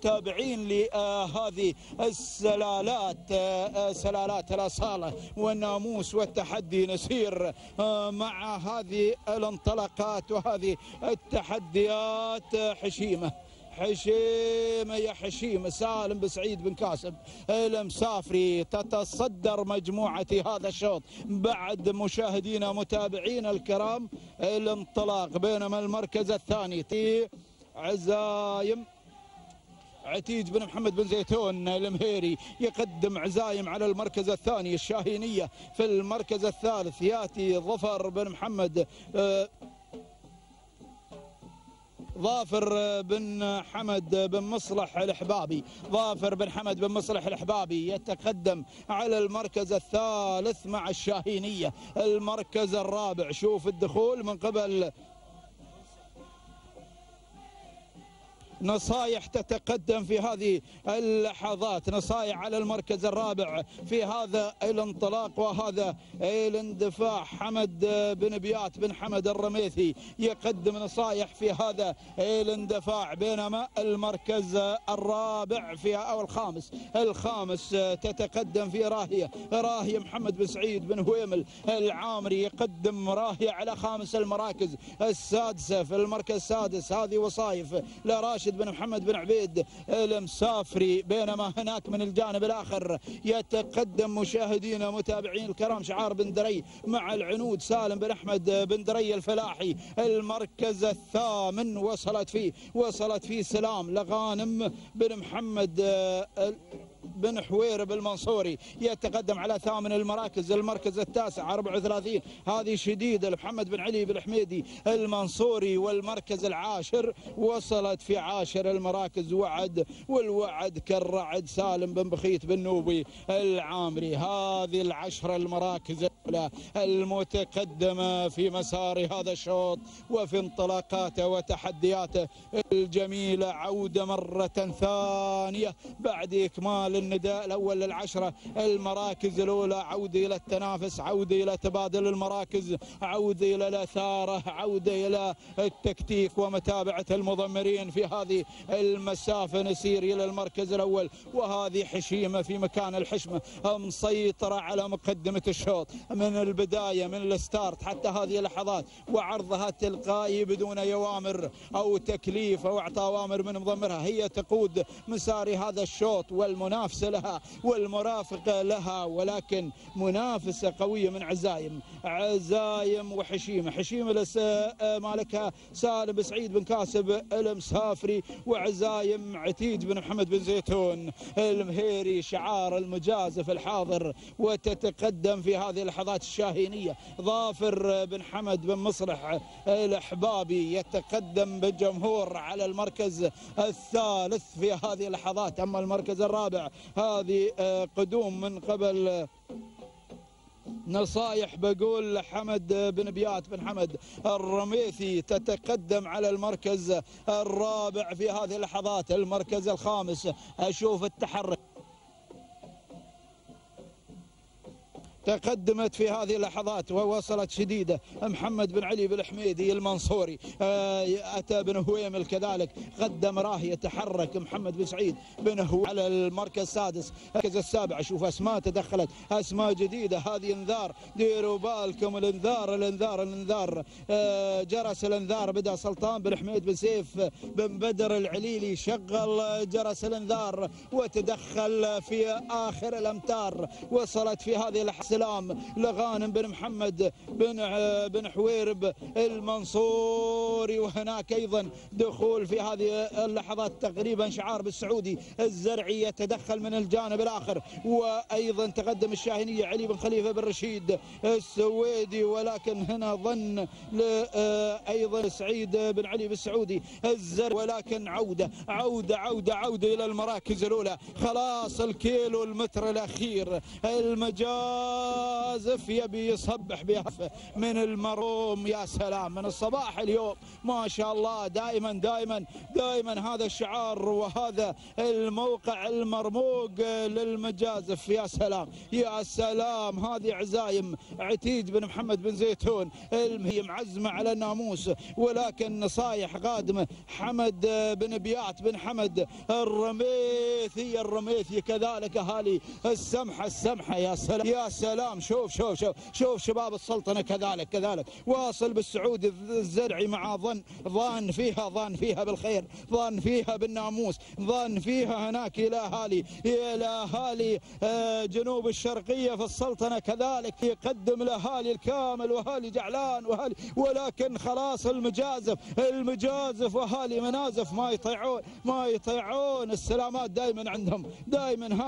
متابعين لهذه السلالات، سلالات الأصالة والناموس والتحدي. نسير مع هذه الانطلاقات وهذه التحديات. حشيمة يا حشيمة سالم بن سعيد بن كاسب المسافري تتصدر مجموعة هذا الشوط بعد مشاهدينا متابعينا الكرام الانطلاق، بينما المركز الثاني عزايم عتيج بن محمد بن زيتون المهيري يقدم عزايم على المركز الثاني. الشاهينية في المركز الثالث ياتي ظفر بن محمد ظافر بن حمد بن مصلح الحبابي. ظافر بن حمد بن مصلح الحبابي يتقدم على المركز الثالث مع الشاهينية. المركز الرابع شوف الدخول من قبل نصايح تتقدم في هذه اللحظات. نصايح على المركز الرابع في هذا الانطلاق وهذا الاندفاع. حمد بن بيات بن حمد الرميثي يقدم نصايح في هذا الاندفاع، بينما المركز الرابع في او الخامس تتقدم في راهية محمد بن سعيد بن هويمل العامري يقدم راهية على خامس المراكز. السادسة في المركز السادس هذه وصايف لراشد بن محمد بن عبيد المسافري، بينما هناك من الجانب الآخر يتقدم مشاهدينا متابعين الكرام شعار بن دري مع العنود سالم بن أحمد بن دري الفلاحي. المركز الثامن وصلت فيه سلام لغانم بن محمد بن حويرب المنصوري يتقدم على ثامن المراكز. المركز التاسع 34 هذه شديدة لمحمد بن علي بن الحميدي المنصوري. والمركز العاشر وصلت في عاشر المراكز والوعد كالرعد سالم بن بخيت بن نوبي العامري. هذه العشر المراكز المتقدمة في مسار هذا الشوط وفي انطلاقاته وتحدياته الجميلة. عودة مرة ثانية بعد إكمال النداء الأول للعشرة المراكز الأولى، عودة إلى التنافس، عودة إلى تبادل المراكز، عودة إلى الأثارة، عودة إلى التكتيك ومتابعة المضمرين في هذه المسافة. نسير إلى المركز الأول وهذه حشيمة في مكان الحشمة مسيطرة على مقدمة الشوط من البداية من الستارت حتى هذه اللحظات، وعرضها التلقائي بدون أوامر أو تكليف أو إعطاء أوامر من مضمرها. هي تقود مسار هذا الشوط والمنافسة لها والمرافقة لها، ولكن منافسة قوية من عزايم وحشيمة. حشيمة مالكها سالم بن سعيد بن كاسب المسافري، وعزايم عتيج بن محمد بن زيتون المهيري شعار المجازف الحاضر. وتتقدم في هذه اللحظات الشاهينية ظافر بن حمد بن مصلح الحبابي يتقدم بالجمهور على المركز الثالث في هذه اللحظات. أما المركز الرابع هذه قدوم من قبل نصايح بقول حمد بن بيات بن حمد الرميثي تتقدم على المركز الرابع في هذه اللحظات. المركز الخامس أشوف التحرك تقدمت في هذه اللحظات ووصلت شديدة محمد بن علي بن الحميدي المنصوري. أتى بن هويمل كذلك قدم راهية. تحرك محمد بن سعيد بن هويمل على المركز السادس. المركز السابع أشوف أسماء تدخلت، أسماء جديدة. هذه انذار، ديروا بالكم الانذار جرس الانذار. بدأ سلطان بن حميد بن سيف بن بدر العليلي شغل جرس الانذار وتدخل في آخر الأمتار. وصلت في هذه اللحظة سلام لغانم بن محمد بن حويرب المنصوري. وهناك أيضا دخول في هذه اللحظات تقريبا شعار بالسعودي الزرعي يتدخل من الجانب الآخر. وأيضا تقدم الشاهينية علي بن خليفة بن رشيد السويدي، ولكن هنا ظن أيضا سعيد بن علي بالسعودي الزرعي. ولكن عودة إلى المراكز الأولى. خلاص الكيلو المتر الأخير، المجال المجازف يبي يصبح بها من المروم. يا سلام من الصباح اليوم ما شاء الله. دائما دائما دائما هذا الشعار وهذا الموقع المرموق للمجازف. يا سلام يا سلام. هذه عزايم عتيج بن محمد بن زيتون هي معزمه على الناموس، ولكن نصايح قادمه حمد بن بيات بن حمد الرميثي كذلك اهالي السمحه. يا سلام يا سلام. شوف شباب السلطنه كذلك واصل بالسعودي الزرعي مع ظان فيها بالخير، ظان فيها بالناموس، ظان فيها هناك الى اهالي جنوب الشرقيه في السلطنه كذلك، يقدم الاهالي الكامل واهالي جعلان ولكن خلاص المجازف واهالي منازف ما يطيعون السلامات دائما عندهم. دائما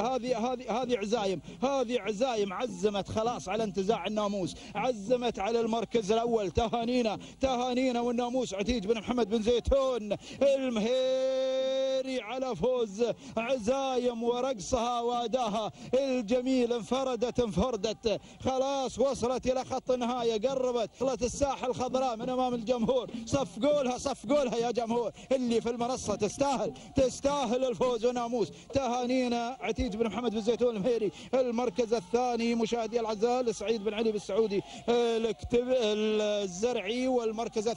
هذه عزايم عزمت خلاص على انتزاع الناموس، عزمت على المركز الاول. تهانينا والناموس عتيج بن محمد بن زيتون المهيري على فوز عزايم ورقصها واداها الجميل. انفردت خلاص، وصلت الى خط النهايه، قربت وصلت الساحه الخضراء من امام الجمهور. صفقوا لها يا جمهور اللي في المنصه، تستاهل الفوز وناموس. تهانينا عتيج بن محمد بن زيتون المهيري. المركز الثاني مشاهدي الاعزاء سعيد بن علي بالسعودي الزرعي. والمركز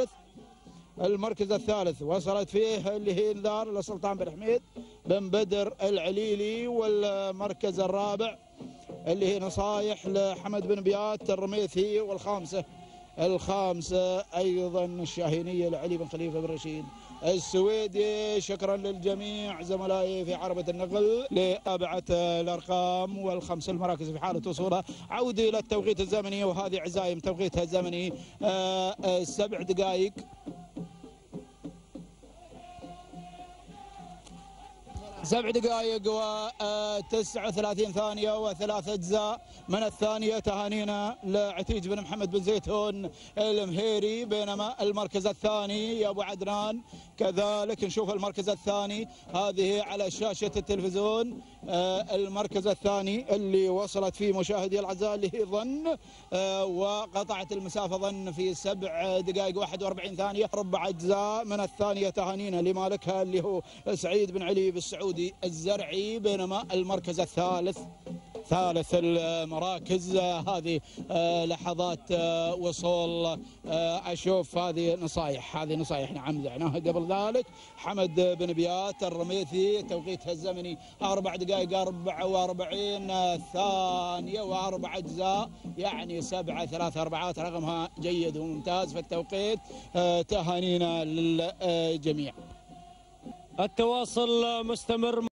الثالث وصلت فيه اللي هي انذار لسلطان بن حميد بن بدر العليلي. والمركز الرابع اللي هي نصايح لحمد بن بيات الرميثي. الخامسة أيضا الشاهينية لعلي بن خليفة بن رشيد السويدي. شكرا للجميع زملائي في عربة النقل لتابعة الأرقام والخمس المراكز في حالة وصولها. عودي إلى التوقيت الزمني، وهذه عزايم توقيتها الزمني 7 دقائق 7 دقائق و39 ثانية و3 أجزاء من الثانية. تهانينا لعتيج بن محمد بن زيتون المهيري. بينما المركز الثاني يا أبو عدنان كذلك نشوف المركز الثاني هذه على شاشة التلفزيون. المركز الثاني اللي وصلت فيه مشاهدي الأعزاء اللي هي ظن، وقطعت المسافة ظن في 7 دقائق 41 ثانية 4 أجزاء من الثانية. تهانينا لمالكها اللي هو سعيد بن علي بالسعودي الزرعي. بينما المركز ثالث المراكز هذه لحظات وصول. أشوف هذه نصايح نعم ذعناها قبل ذلك. حمد بن بيات الرميثي توقيتها الزمني 4 دقائق 44 ثانية و4 أجزاء، يعني 7-3-4 رقمها جيد وممتاز في التوقيت. تهانينا للجميع. التواصل مستمر.